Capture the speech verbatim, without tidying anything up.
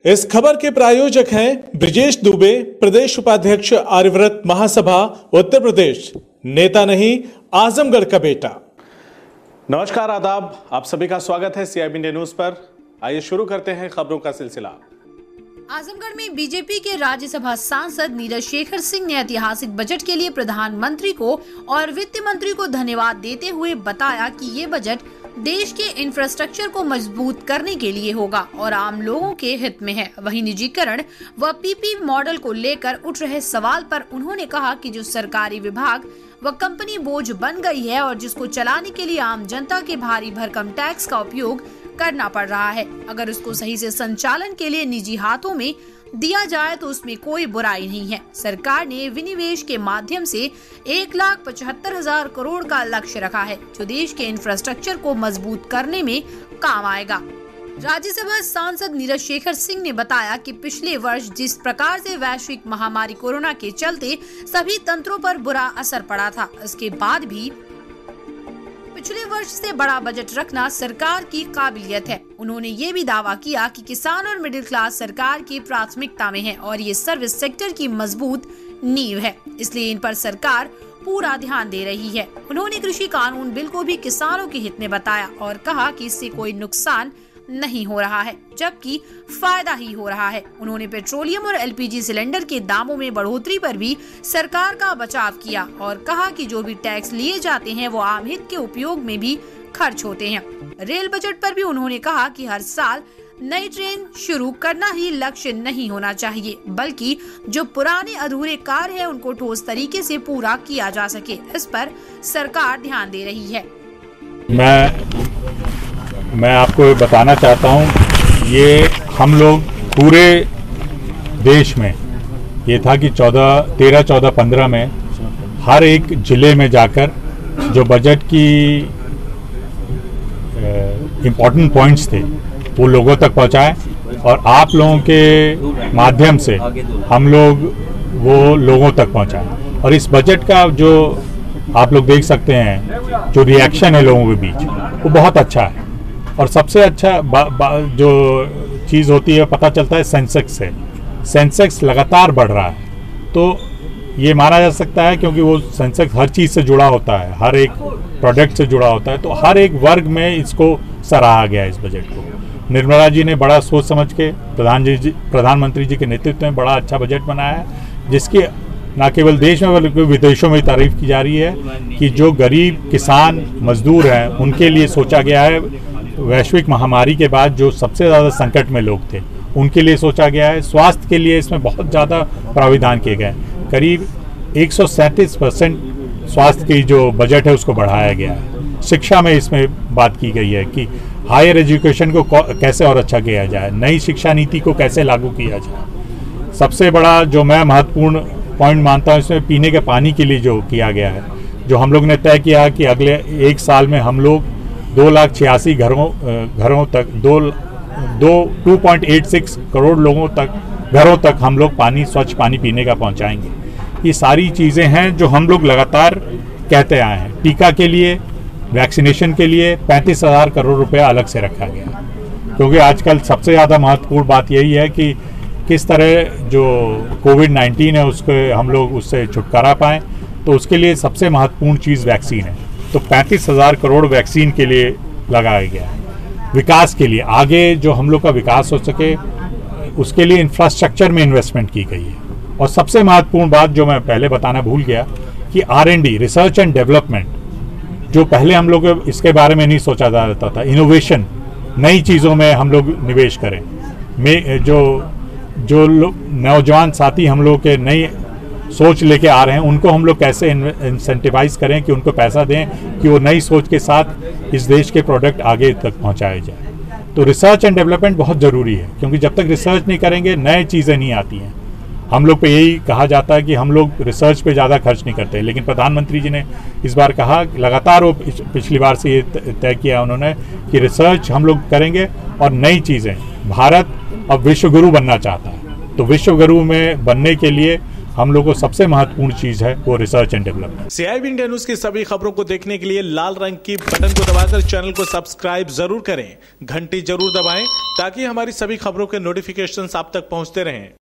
इस खबर के प्रायोजक हैं ब्रिजेश दुबे, प्रदेश उपाध्यक्ष आर्यव्रत महासभा उत्तर प्रदेश, नेता नहीं आजमगढ़ का बेटा। नमस्कार, आदाब, आप सभी का स्वागत है सीआईबी इंडिया न्यूज पर। आइए शुरू करते हैं खबरों का सिलसिला। आजमगढ़ में बीजेपी के राज्यसभा सांसद नीरज शेखर सिंह ने ऐतिहासिक बजट के लिए प्रधानमंत्री को और वित्त मंत्री को धन्यवाद देते हुए बताया कि ये बजट देश के इंफ्रास्ट्रक्चर को मजबूत करने के लिए होगा और आम लोगों के हित में है। वहीं निजीकरण व पीपी मॉडल को लेकर उठ रहे सवाल पर उन्होंने कहा कि जो सरकारी विभाग व कंपनी बोझ बन गई है और जिसको चलाने के लिए आम जनता के भारी भरकम टैक्स का उपयोग करना पड़ रहा है, अगर उसको सही से संचालन के लिए निजी हाथों में दिया जाए तो उसमें कोई बुराई नहीं है। सरकार ने विनिवेश के माध्यम से एक लाख पचहत्तर हजार करोड़ का लक्ष्य रखा है, जो देश के इंफ्रास्ट्रक्चर को मजबूत करने में काम आएगा। राज्यसभा सांसद नीरज शेखर सिंह ने बताया कि पिछले वर्ष जिस प्रकार से वैश्विक महामारी कोरोना के चलते सभी तंत्रों पर बुरा असर पड़ा था, उसके बाद भी पिछले वर्ष से बड़ा बजट रखना सरकार की काबिलियत है। उन्होंने ये भी दावा किया कि किसान और मिडिल क्लास सरकार की प्राथमिकता में है और ये सर्विस सेक्टर की मजबूत नींव है, इसलिए इन पर सरकार पूरा ध्यान दे रही है। उन्होंने कृषि कानून बिल को भी किसानों के हित में बताया और कहा कि इससे कोई नुकसान नहीं हो रहा है, जबकि फायदा ही हो रहा है। उन्होंने पेट्रोलियम और एलपीजी सिलेंडर के दामों में बढ़ोतरी पर भी सरकार का बचाव किया और कहा कि जो भी टैक्स लिए जाते हैं वो आम हित के उपयोग में भी खर्च होते हैं। रेल बजट पर भी उन्होंने कहा कि हर साल नई ट्रेन शुरू करना ही लक्ष्य नहीं होना चाहिए, बल्कि जो पुराने अधूरे कार्य है उनको ठोस तरीके से पूरा किया जा सके, इस पर सरकार ध्यान दे रही है। मैं मैं आपको बताना चाहता हूँ, ये हम लोग पूरे देश में ये था कि चौदह तेरह चौदह पंद्रह में हर एक ज़िले में जाकर जो बजट की इम्पोर्टेंट पॉइंट्स थे वो लोगों तक पहुँचाए और आप लोगों के माध्यम से हम लोग वो लोगों तक पहुँचाए। और इस बजट का जो आप लोग देख सकते हैं, जो रिएक्शन है लोगों के बीच, वो बहुत अच्छा है। और सबसे अच्छा बा, बा, जो चीज़ होती है पता चलता है सेंसेक्स से। सेंसेक्स लगातार बढ़ रहा है, तो ये माना जा सकता है क्योंकि वो सेंसेक्स हर चीज़ से जुड़ा होता है, हर एक प्रोडक्ट से जुड़ा होता है, तो हर एक वर्ग में इसको सराहा गया है। इस बजट को निर्मला जी ने बड़ा सोच समझ के प्रधान जी प्रधानमंत्री जी के नेतृत्व में बड़ा अच्छा बजट बनाया है, जिसकी न केवल देश में बल्कि विदेशों में तारीफ की जा रही है कि जो गरीब किसान मजदूर हैं उनके लिए सोचा गया है। वैश्विक महामारी के बाद जो सबसे ज़्यादा संकट में लोग थे उनके लिए सोचा गया है। स्वास्थ्य के लिए इसमें बहुत ज़्यादा प्राविधान किए गए, करीब एक सौ सैंतीस परसेंट स्वास्थ्य की जो बजट है उसको बढ़ाया गया है। शिक्षा में इसमें बात की गई है कि हायर एजुकेशन को कैसे और अच्छा किया जाए, नई शिक्षा नीति को कैसे लागू किया जाए। सबसे बड़ा जो मैं महत्वपूर्ण पॉइंट मानता हूँ इसमें पीने के पानी के लिए जो किया गया है, जो हम लोग ने तय किया कि अगले एक साल में हम लोग दो लाख छियासी घरों घरों तक दो दो two point eight six crore लोगों तक घरों तक हम लोग पानी स्वच्छ पानी पीने का पहुंचाएंगे। ये सारी चीज़ें हैं जो हम लोग लगातार कहते आए हैं। टीका के लिए, वैक्सीनेशन के लिए पैंतीस हज़ार करोड़ रुपया अलग से रखा गया, क्योंकि आजकल सबसे ज़्यादा महत्वपूर्ण बात यही है कि किस तरह जो कोविड नाइन्टीन है उसको हम लोग उससे छुटकारा पाएँ, तो उसके लिए सबसे महत्वपूर्ण चीज़ वैक्सीन है। तो पैंतीस हज़ार करोड़ वैक्सीन के लिए लगाया गया है। विकास के लिए, आगे जो हम लोग का विकास हो सके उसके लिए इंफ्रास्ट्रक्चर में इन्वेस्टमेंट की गई है। और सबसे महत्वपूर्ण बात जो मैं पहले बताना भूल गया कि R and D, research and development, जो पहले हम लोग इसके बारे में नहीं सोचा जाता था, इनोवेशन, नई चीज़ों में हम लोग निवेश करें। में जो जो नौजवान साथी हम लोग के नई सोच लेके आ रहे हैं उनको हम लोग कैसे इंसेंटिवाइज करें कि उनको पैसा दें कि वो नई सोच के साथ इस देश के प्रोडक्ट आगे तक पहुंचाए जाए। तो रिसर्च एंड डेवलपमेंट बहुत ज़रूरी है, क्योंकि जब तक रिसर्च नहीं करेंगे नए चीज़ें नहीं आती हैं। हम लोग पे यही कहा जाता है कि हम लोग रिसर्च पे ज़्यादा खर्च नहीं करते, लेकिन प्रधानमंत्री जी ने इस बार कहा, लगातार वो पिछली बार से ये तय किया उन्होंने कि रिसर्च हम लोग करेंगे और नई चीज़ें। भारत अब विश्व गुरु बनना चाहता है, तो विश्व गुरु में बनने के लिए हम लोग को सबसे महत्वपूर्ण चीज़ है वो research and development. CIB India news की सभी खबरों को देखने के लिए लाल रंग की बटन को दबाकर चैनल को सब्सक्राइब जरूर करें, घंटी जरूर दबाएं ताकि हमारी सभी खबरों के नोटिफिकेशंस आप तक पहुंचते रहें।